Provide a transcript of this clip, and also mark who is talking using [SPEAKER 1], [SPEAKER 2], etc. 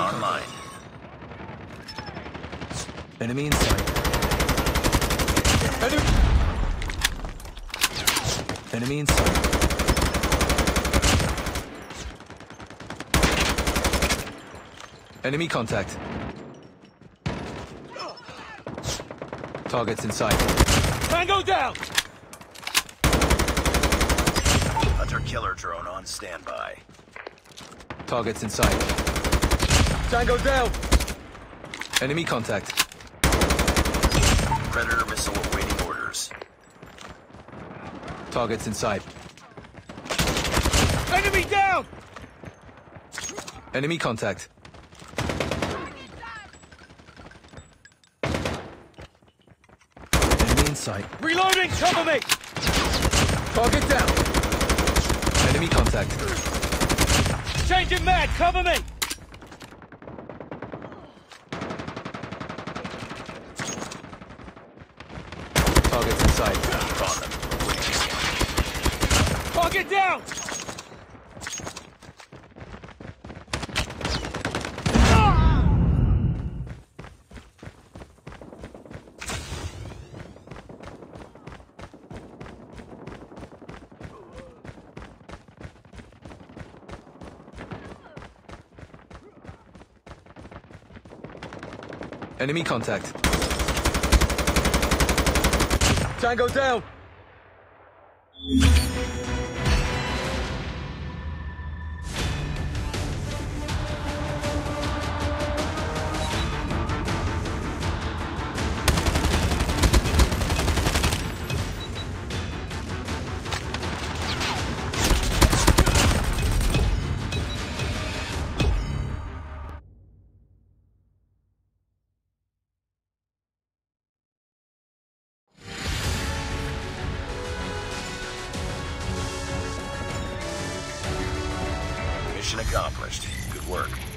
[SPEAKER 1] online.
[SPEAKER 2] Enemy in sight. Enemy in sight. Enemy contact. Targets in sight.
[SPEAKER 3] Tango down!
[SPEAKER 1] Hunter-killer drone on standby.
[SPEAKER 2] Targets in sight.
[SPEAKER 3] Tango down!
[SPEAKER 2] Enemy contact.
[SPEAKER 1] Predator missile awaiting orders.
[SPEAKER 2] Targets in sight.
[SPEAKER 3] Enemy down!
[SPEAKER 2] Enemy contact. Enemy in sight.
[SPEAKER 3] Reloading! Cover me!
[SPEAKER 2] Target down. Enemy contact.
[SPEAKER 3] Changing mag! Cover me!
[SPEAKER 2] Targets in sight.
[SPEAKER 1] Keep on them.
[SPEAKER 3] Target down!
[SPEAKER 2] Enemy contact.
[SPEAKER 3] Tango down!
[SPEAKER 1] Mission accomplished. Good work.